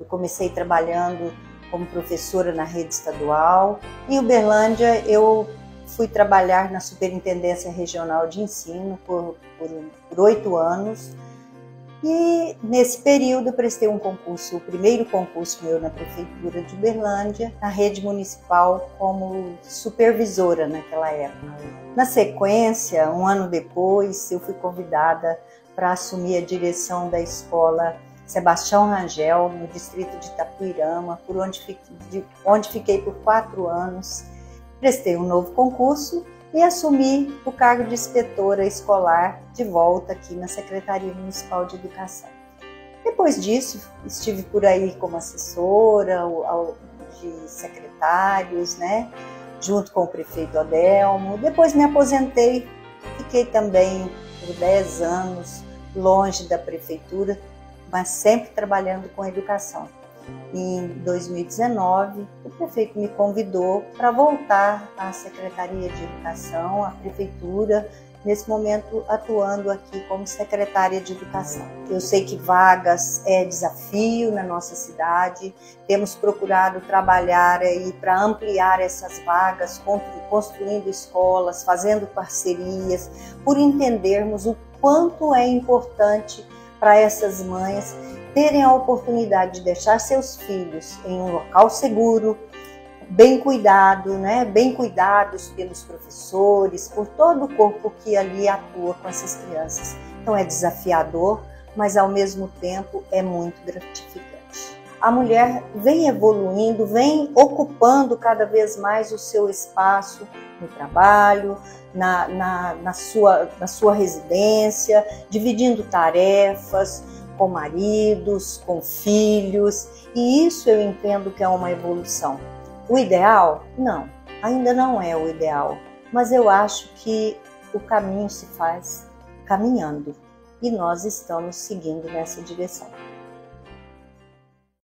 Eu comecei trabalhando como professora na rede estadual. Em Uberlândia, eu fui trabalhar na Superintendência Regional de Ensino por 8 anos. E nesse período eu prestei um concurso, o primeiro concurso meu na Prefeitura de Uberlândia, na rede municipal como supervisora naquela época. Na sequência, um ano depois, eu fui convidada para assumir a direção da escola Sebastião Rangel, no distrito de Itapuirama, onde fiquei por 4 anos. Prestei um novo concurso e assumi o cargo de inspetora escolar de volta aqui na Secretaria Municipal de Educação. Depois disso, estive por aí como assessora de secretários, né, junto com o prefeito Adelmo. Depois me aposentei, fiquei também por 10 anos longe da prefeitura, mas sempre trabalhando com educação. Em 2019, o prefeito me convidou para voltar à Secretaria de Educação, à Prefeitura, nesse momento atuando aqui como secretária de Educação. Eu sei que vagas é desafio na nossa cidade, temos procurado trabalhar aí para ampliar essas vagas, construindo escolas, fazendo parcerias, por entendermos o quanto é importante para essas mães terem a oportunidade de deixar seus filhos em um local seguro, bem cuidado, né? Bem cuidados pelos professores, por todo o corpo que ali atua com essas crianças. Então é desafiador, mas ao mesmo tempo é muito gratificante. A mulher vem evoluindo, vem ocupando cada vez mais o seu espaço no trabalho, na sua residência, dividindo tarefas, com maridos, com filhos, e isso eu entendo que é uma evolução. O ideal? Não, ainda não é o ideal, mas eu acho que o caminho se faz caminhando e nós estamos seguindo nessa direção.